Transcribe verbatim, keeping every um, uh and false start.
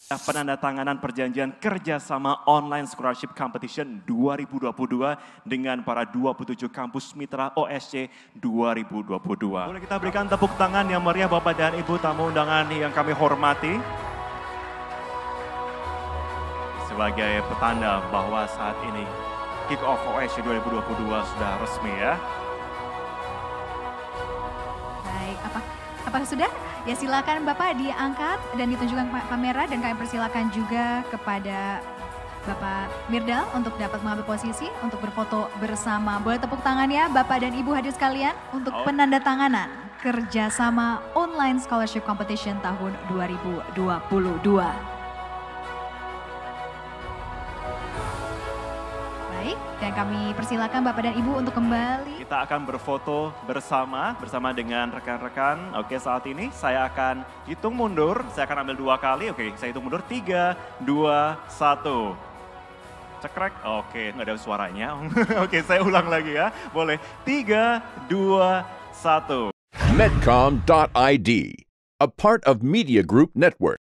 penandatanganan perjanjian kerjasama online scholarship competition dua ribu dua puluh dua dengan para dua puluh tujuh kampus mitra O S C dua ribu dua puluh dua. Boleh kita berikan tepuk tangan yang meriah Bapak dan Ibu tamu undangan yang kami hormati. Sebagai petanda bahwa saat ini kick off O S C dua ribu dua puluh dua sudah resmi ya. Baik, apa apakah sudah? Ya silakan Bapak diangkat dan ditunjukkan kamera dan kami persilakan juga kepada Bapak Mirdal untuk dapat mengambil posisi untuk berfoto bersama. Boleh tepuk tangan ya Bapak dan Ibu hadir sekalian untuk oh. penandatanganan kerjasama online scholarship competition tahun dua ribu dua puluh dua. Baik, dan kami persilakan Bapak dan Ibu untuk kembali. Kita akan berfoto bersama, bersama dengan rekan-rekan. Oke, saat ini saya akan hitung mundur, saya akan ambil dua kali. Oke, saya hitung mundur, tiga, dua, satu. Cekrek, oke, nggak ada suaranya. Oke, saya ulang lagi ya, boleh. Tiga, dua, satu. Medcom dot I D, a part of Media Group Network.